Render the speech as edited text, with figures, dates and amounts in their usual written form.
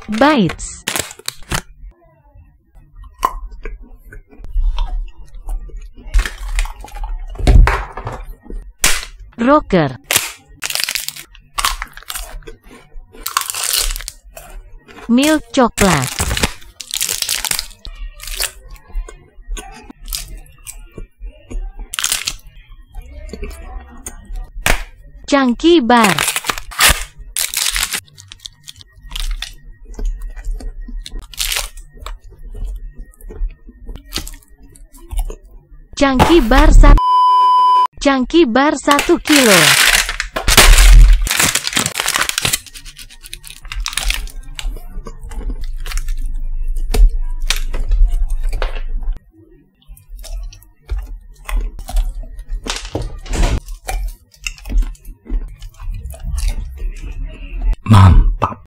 Bites. Rocker. Milk coklat. Chunky bar. Chunky bar 1 kilo.